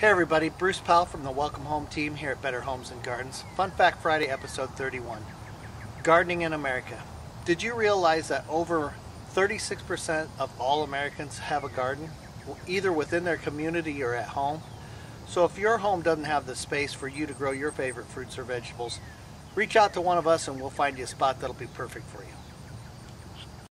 Hey everybody, Bruce Powell from the Welcome Home team here at Better Homes and Gardens. Fun Fact Friday, episode 31. Gardening in America. Did you realize that over 36% of all Americans have a garden, either within their community or at home? So if your home doesn't have the space for you to grow your favorite fruits or vegetables, reach out to one of us and we'll find you a spot that'll be perfect for you.